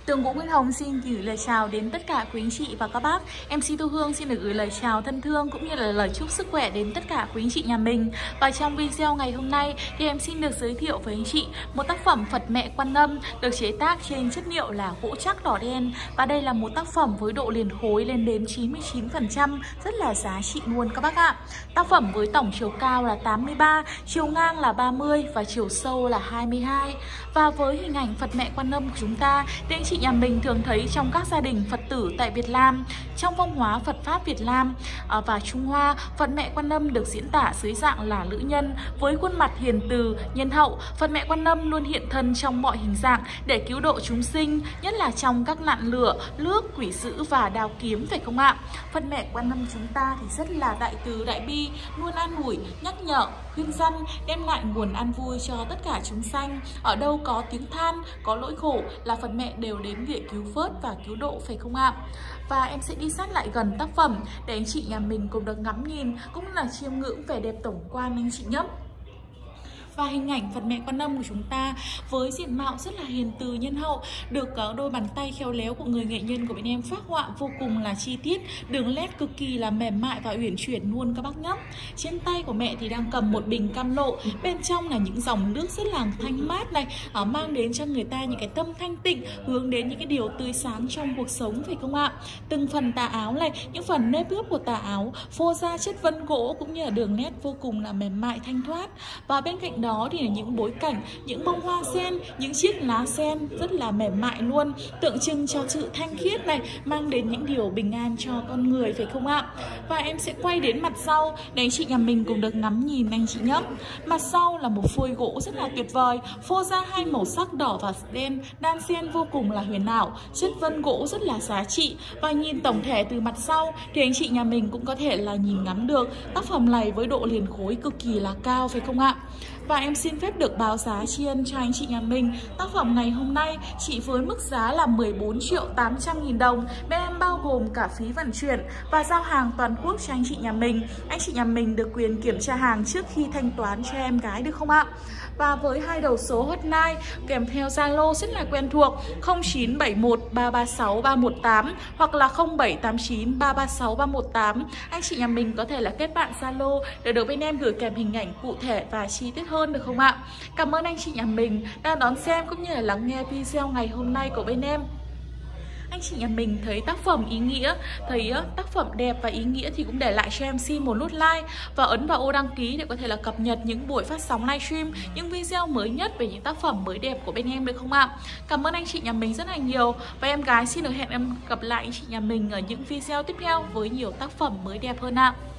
Tường Vũ Nguyên Hồng xin gửi lời chào đến tất cả quý anh chị và các bác. MC Thu Hương xin được gửi lời chào thân thương cũng như là lời chúc sức khỏe đến tất cả quý anh chị nhà mình. Và trong video ngày hôm nay thì em xin được giới thiệu với anh chị một tác phẩm Phật Mẹ Quan Âm được chế tác trên chất liệu là gỗ trắc đỏ đen. Và đây là một tác phẩm với độ liền khối lên đến 99%, rất là giá trị luôn các bác ạ. Tác phẩm với tổng chiều cao là 83, chiều ngang là 30 và chiều sâu là 22. Và với hình ảnh Phật Mẹ Quan Âm của chúng ta thì anh chị nhà mình thường thấy trong các gia đình Phật tử tại Việt Nam. Trong văn hóa Phật Pháp Việt Nam và Trung Hoa, Phật Mẹ Quan Âm được diễn tả dưới dạng là nữ nhân với khuôn mặt hiền từ, nhân hậu. Phật Mẹ Quan Âm luôn hiện thân trong mọi hình dạng để cứu độ chúng sinh, nhất là trong các nạn lửa, nước, quỷ dữ và đao kiếm, phải không ạ? Phật Mẹ Quan Âm chúng ta thì rất là đại từ đại bi, luôn an ủi, nhắc nhở, khuyên răn, đem lại nguồn an vui cho tất cả chúng sanh. Ở đâu có tiếng than, có lỗi khổ là Phật Mẹ đều đến để cứu vớt và cứu độ, phải không ạ? Và em sẽ đi sát lại gần tác phẩm để anh chị nhà mình cùng được ngắm nhìn cũng là chiêm ngưỡng vẻ đẹp tổng quan anh chị nhé. Và hình ảnh Phật Mẹ Quan Âm của chúng ta với diện mạo rất là hiền từ, nhân hậu, được đôi bàn tay khéo léo của người nghệ nhân của bên em phác họa vô cùng là chi tiết, đường nét cực kỳ là mềm mại và uyển chuyển luôn các bác nhé. Trên tay của mẹ thì đang cầm một bình cam lộ, bên trong là những dòng nước rất là thanh mát này, mang đến cho người ta những cái tâm thanh tịnh, hướng đến những cái điều tươi sáng trong cuộc sống, phải không ạ? Từng phần tà áo này, những phần nếp gấp của tà áo phô ra chất vân gỗ cũng như là đường nét vô cùng là mềm mại thanh thoát. Và bên cạnh đó thì là những bối cảnh, những bông hoa sen, những chiếc lá sen rất là mềm mại luôn, tượng trưng cho sự thanh khiết này, mang đến những điều bình an cho con người, phải không ạ? Và em sẽ quay đến mặt sau để anh chị nhà mình cùng được ngắm nhìn anh chị nhé. Mặt sau là một phôi gỗ rất là tuyệt vời, phô ra hai màu sắc đỏ và đen đan xen vô cùng là huyền ảo, chất vân gỗ rất là giá trị. Và nhìn tổng thể từ mặt sau thì anh chị nhà mình cũng có thể là nhìn ngắm được tác phẩm này với độ liền khối cực kỳ là cao, phải không ạ? Và em xin phép được báo giá tri ân cho anh chị nhà mình. Tác phẩm ngày hôm nay chỉ với mức giá là 14.800.000 đồng. Bên em bao gồm cả phí vận chuyển và giao hàng toàn quốc cho anh chị nhà mình. Anh chị nhà mình được quyền kiểm tra hàng trước khi thanh toán cho em gái, được không ạ? Và với hai đầu số hotline kèm theo Zalo rất là quen thuộc 0971 336 318 hoặc là 0789 336 318. Anh chị nhà mình có thể là kết bạn Zalo để được bên em gửi kèm hình ảnh cụ thể và chi tiết hơn, được không ạ? Cảm ơn anh chị nhà mình đang đón xem cũng như là lắng nghe video ngày hôm nay của bên em. Anh chị nhà mình thấy tác phẩm ý nghĩa, thấy tác phẩm đẹp và ý nghĩa thì cũng để lại cho em xin một nút like và ấn vào ô đăng ký để có thể là cập nhật những buổi phát sóng livestream, những video mới nhất về những tác phẩm mới đẹp của bên em, được không ạ? Cảm ơn anh chị nhà mình rất là nhiều. Và em gái xin được hẹn em gặp lại anh chị nhà mình ở những video tiếp theo với nhiều tác phẩm mới đẹp hơn ạ.